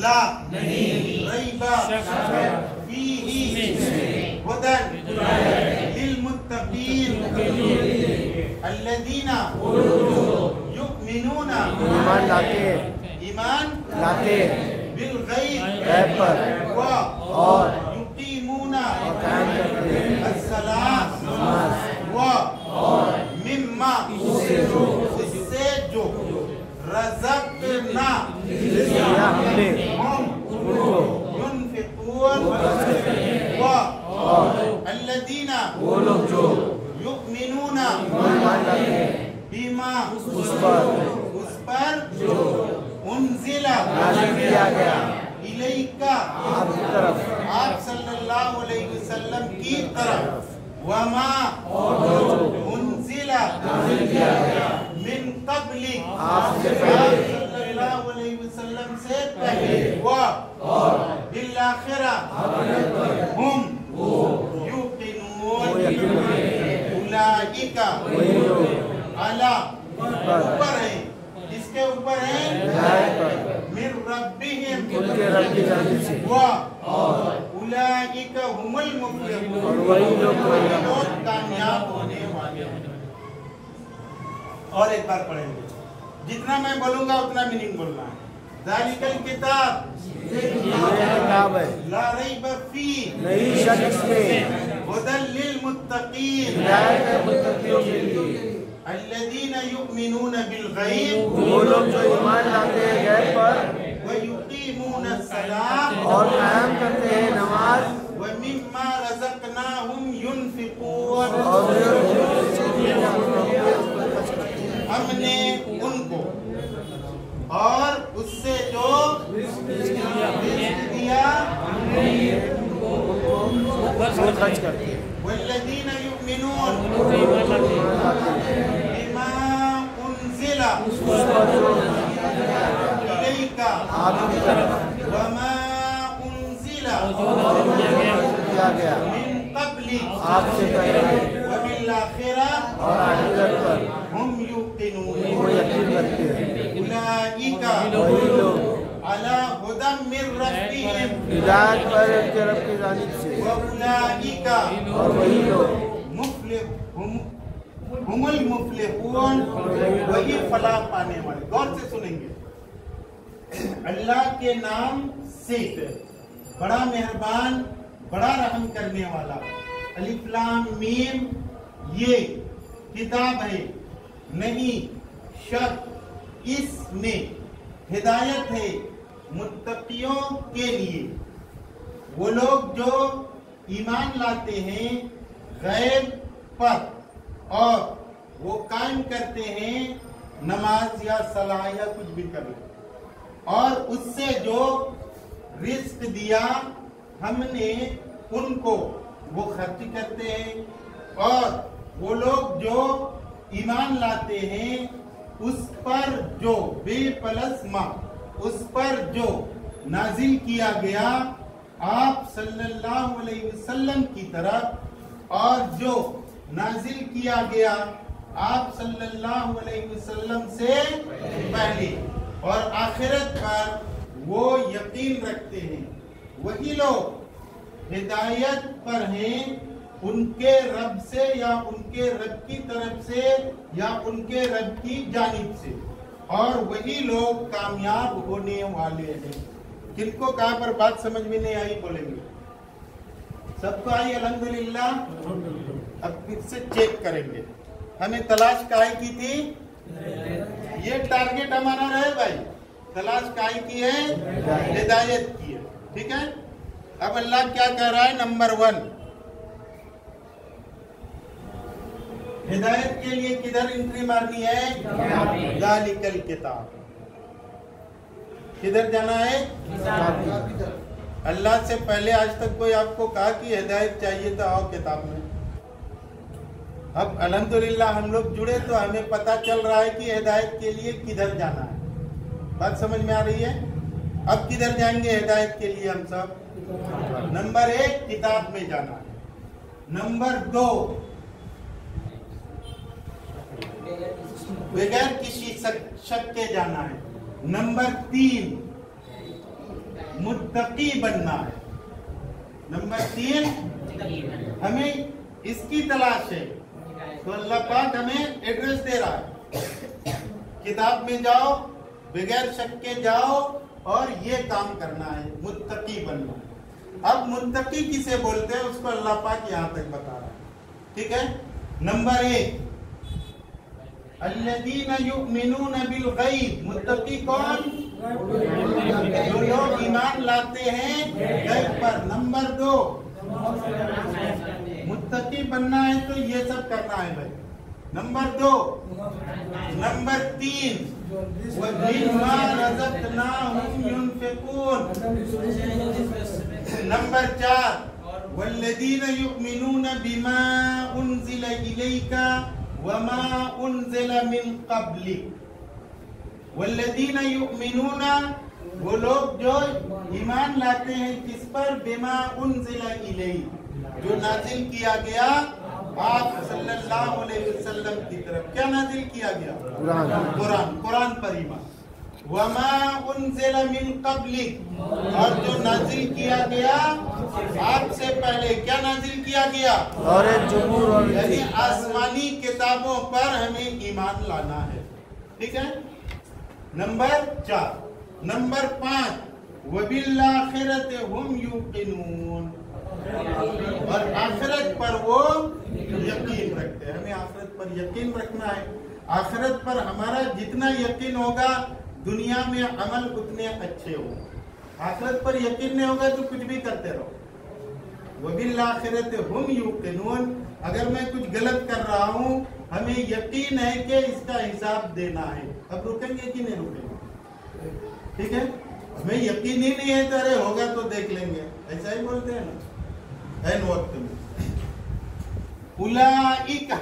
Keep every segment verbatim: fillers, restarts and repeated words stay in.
لا ریبا فیہ ہدی للمتقین الذین یؤمنون ایمان لاتے ہیں ایمان لاتے ہیں بالغیب غیب پر و اور یقیمون قائم کرتے ہیں الصلاۃ نماز و مما اس سے جو رزقنا دیا ہم نے ہم ان کو ينفقون و الذین وہ لوگ جو یؤمنون ایمان لاتے ہیں بما اس پر اس پر انزل نازل کیا گیا الیک آپ کی طرف آپ صلی اللہ علیہ وسلم کی طرف وما انزل نازل کیا گیا من قبل آپ سے آپ پہلے صلی اللہ علیہ وسلم سے پہلے و بالآخرہ ہم یوقنون وہ یقین رکھتے ہیں اولئک وہی لوگ علی پر اوپر ہیں اس کے اوپر ہیں ہدایت پر من ربہم ان کے رب کی جانب سے و اولئک هم المفلحون اور وہی لوگ وہی لوگ کامیاب ہونے والے ہیں۔ اور ایک بار پڑھیں گے، جتنا میں بولوں گا اتنا میننگ بولنا ہے۔ ذالک الکتاب یہ کتاب ہے لا ریب فیہ نہیں شک اس میں ہدی للمتقین ہدایت ہے متقیوں کے لیے الذین یؤمنون بالغیب وہ لوگ جو ایمان لاتے ہیں غیب پر ویقیمون الصلاۃ اور قائم کرتے ہیں نماز ومما رزقناہم ینفقون اور ہم نے ان کو اور اس سے جو رزق دیا وہ خرچ کرتے ہیں والذین یؤمنون بما انزل الیک آپ کی طرف وما انزل کیا گیا من قبل آپ سے پہلے وبالآخرہ اور آخرت پر ہم یوقنون وہ یقین رکھتے ہیں اولئک وہی لوگ علی ہدی من ربہم ہدایت پر ان کے رب کی جانب سے واولئک اور وہی لوگ مفلح ہم ہم المفلحون وہی فلاح پانے والے۔ غور سے سنیں گے، اللہ کے نام سے بڑا مہربان بڑا رحم کرنے والا، الف لام میم یہ کتاب ہے، نہیں شک اس میں ہدایت ہے متقیوں کے لیے، وہ لوگ جو ایمان لاتے ہیں غیب پر اور وہ قائم کرتے ہیں نماز یا صلاح یا کچھ بھی کر لیں، اور اس سے جو رزق دیا ہم نے ان کو وہ خرچ کرتے ہیں، اور وہ لوگ جو ایمان لاتے ہیں اس پر جو بے پلس ما اس پر جو نازل کیا گیا آپ صلی اللہ علیہ وسلم کی طرف، اور جو نازل کیا گیا آپ صلی اللہ علیہ وسلم سے پہلے، اور آخرت پر وہ یقین رکھتے ہیں، وہی لوگ ہدایت پر ہیں ان کے رب سے یا ان کے رب کی طرف سے یا ان کے رب کی جانب سے، اور وہی لوگ کامیاب ہونے والے ہیں۔ کن کو کہاں پر بات سمجھ میں نہیں آئی بولیں گے؟ سب کو آئی الحمدللہ؟ اب پھر سے چیک کریں گے، ہمیں تلاش کائی کی تھی، یہ ٹارگٹ ہمارا رہے بھائی، تلاش کائی کی ہے، ہدایت کی ہے، ٹھیک ہے؟ اب اللہ کیا کہہ رہا ہے؟ نمبر ون، ہدایت کے لیے کدھر انٹری مارنی ہے؟ ذالک الکتاب، کدھر جانا ہے؟ اللہ سے پہلے آج تک کوئی آپ کو کہا کہ ہدایت چاہیے تو آؤ کتاب میں۔ اب الحمدللہ ہم لوگ جڑے تو ہمیں پتا چل رہا ہے کہ ہدایت کے لیے کدھر جانا ہے، بات سمجھ میں آ رہی ہے؟ اب کدھر جائیں گے ہدایت کے لیے ہم سب؟ نمبر ایک کتاب میں جانا ہے، نمبر دو بغیر کسی شک کے جانا ہے، نمبر تین मुत्तकी बनना है। नंबर तीन, हमें इसकी तलाश है। तो अल्लाह पाक हमें एड्रेस दे रहा है, किताब में जाओ, बगैर शक के जाओ और ये काम करना है, मुत्तकी बनना है। अब मुत्तकी किसे बोलते हैं उसको अल्लाह पाक यहाँ तक बता रहा है। ठीक है। नंबर एक, अल्लज़ीना युमिनूना बिल गैब। मुत्तकी कौन? जो लोग ईमान लाते हैं गैब पर। नंबर दो, मुत्तकी बनना है तो ये सब करना है भाई। नंबर दो। नंबर तीन, वमिम्मा रज़क़नाहुम युनफ़िक़ून। नंबर चार, वल्लज़ीना युमिनूना बिमा उन्ज़िला इलैका वमा उन्ज़िला मिन क़ब्लिक। वल्लज़ीना युमिनूना, वो लोग जो ईमान लाते हैं किस पर? बिमा उन्ज़िला इलैका, जो नाजिल किया गया आप सल्लल्लाहु अलैहि वसल्लम की तरफ। क्या नाजिल किया गया? कुरान। कुरान कुरान पर ईमान। वमा उन्ज़िला मिन क़ब्लिक, और जो नाजिल किया गया आपसे पहले। क्या नाजिल किया गया? और जबूर और यानी आसमानी किताबों पर हमें ईमान लाना है। ठीक है। नंबर चार। नंबर पाँच, वबिल आखिरति हुम युक़िनून, और आखिरत पर वो यकीन रखते हैं। हमें आखिरत पर यकीन रखना है। आखिरत पर हमारा जितना यकीन होगा दुनिया में अमल उतने अच्छे हो। आखिरत पर यकीन नहीं होगा तो कुछ भी करते रहो। वबिल आखिरति हुम युक़िनून, अगर मैं कुछ गलत कर रहा हूँ हमें यकीन है कि इसका हिसाब देना है। अब रुकेंगे कि नहीं रुकेंगे? ठीक है। हमें यकीन ही नहीं है तो अरे होगा तो देख लेंगे, ऐसा ही बोलते हैं ना ऐन वक्त में। उलाइका,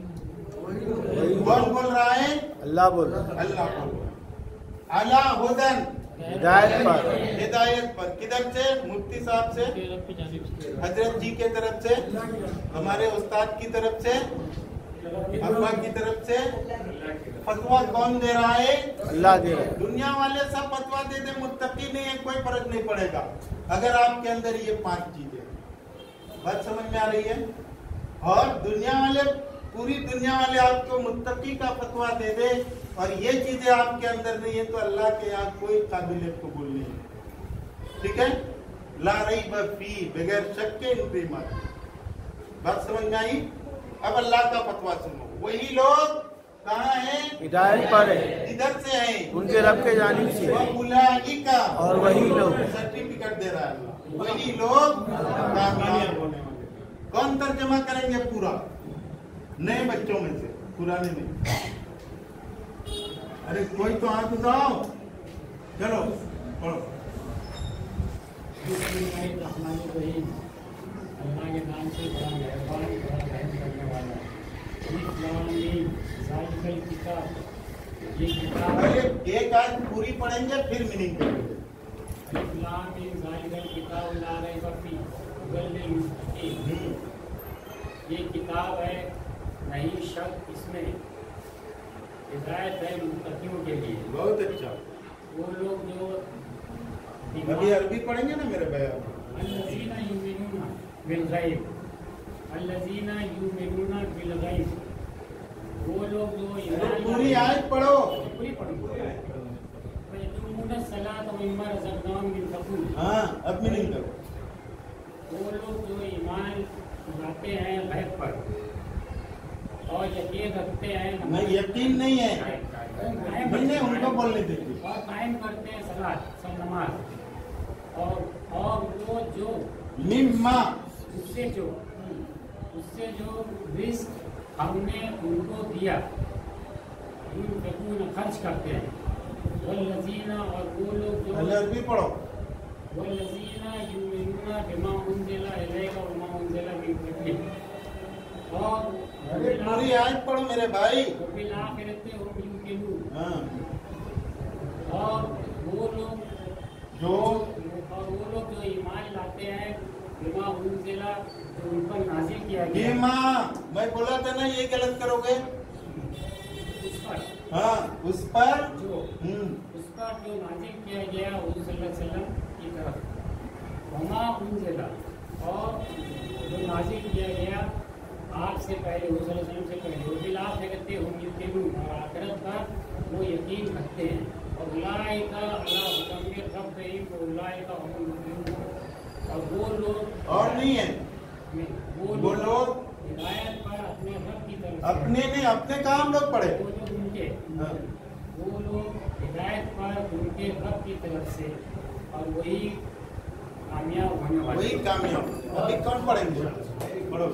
कौन बोल रहा है? अल्लाह बोल रहा है। अल्लाह बोल रहा है। अला हुदन, हिदायत पर। हिदायत पर। किधर से? मुफ्ती साहब से, हजरत जी के तरफ से, हमारे उस्ताद की तरफ से, अब्बा की तरफ से। फतवा कौन दे रहा है? अल्लाह दे रहा है। दुनिया वाले सब फतवा दे दे, मुत्तकी नहीं है, कोई फर्क नहीं पड़ेगा अगर आपके अंदर ये पांच चीजें। बात समझ में आ रही है? और दुनिया वाले, पूरी दुनिया वाले आपको मुत्तकी का फतवा दे दे और ये चीजें आपके अंदर नहीं है तो अल्लाह के यहाँ कोई काबिल कबूल नहीं है। ठीक है। ला रैब फी, बगैर शक के इन पे ईमान। बात समझ में आई? अब अल्लाह का फतवा सुनो। वही लोग कहाँ हैं? हिदायत पर है, इधर से हैं, उनके रब के जानिब से। उलाइका, और वही लोग, सर्टिफिकेट दे रहा है अल्लाह, वही लोग कामयाब होने वाले। कौन तर्जमा करेंगे पूरा? नए बच्चों में से, पुराने में। अरे कोई तो हाथ उठाओ, चलो पढ़ो। अल्लाह के नाम से बड़ा मेहरबान, बड़ा रहम करने वाला। साइकिल किताब, ये किताब पहले एक आज पूरी पढ़ेंगे फिर मीनिंग करेंगे। ये किताब है, नहीं शक इसमें, हिदायत है मुत्तकियों के लिए। बहुत अच्छा। वो लोग जो अभी अरबी पढ़ेंगे ना मेरे भैया। अल्लज़ीना युमिनूना बिल गैब, अल्लज़ीना युमिनूना बिल गैब, वो लोग जो ईमान पूरी आयत पढ़ो। पूरी पढ़ो। युक़ीमूना सलात व मिम्मा रज़क़नाहुम युनफ़िक़ून। हाँ, अब मीनिंग करो। वो लोग जो ईमान लाते हैं गैब पर और यकीन रखते हैं, नहीं यकीन नहीं है, मैंने उनको बोलने दीजिए। और कायम करते हैं सलात, सब नमाज, और और वो जो मिम्मा, उससे जो उससे जो रिस्क हमने उनको दिया, युनफ़िक़ून खर्च करते हैं। वल्लज़ीना, और वो लोग जो पहले अरबी पढ़ो। वल्लज़ीना युमिनूना बिमा उन्ज़िला इलैका वमा उन्ज़िला मिन क़ब्लिक, और अरे पूरी आयत पढ़ो मेरे भाई। बिल आखिरति हुम युक़िनून, हाँ, और वो लोग जो और वो लोग जो ईमान लाते हैं बिमा उन्ज़िला, जो उन पर नाज़िल किया गया, बीमा, मैं बोला था ना ये गलत करोगे। उस पर हाँ, उस पर जो हम्म उस पर जो नाज़िल किया गया हुज़ूर सल्लल्लाहु अलैहि वसल्लम की तरफ, वमा उनजिला, और जो नाजिल किया गया आपसे पहले, हुज़ूर सल्लल्लाहु अलैहि वसल्लम से पहले, वो बिलाखिरत हुम युक़िनून, और आखिरत पर वो यकीन रखते हैं। और उलाइका अला हुदम मिन रब्बिहिम व उलाइका हुमुल मुफ़्लिहून, और वो लोग, और नहीं है वो वो लोग हिदायत पर अपने रब की तरफ से, अपने ने अपने काम लोग पढ़े। वो लोग उनके हाँ। वो लोग हिदायत पर उनके रब की तरफ से, और वही कामयाब होने वाले। वही कामयाब। अभी कौन पढ़ेंगे? पढ़ो।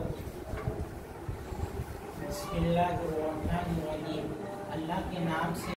बिस्मिल्लाहिर्रहमानिर्रहीम। अल्लाह के नाम से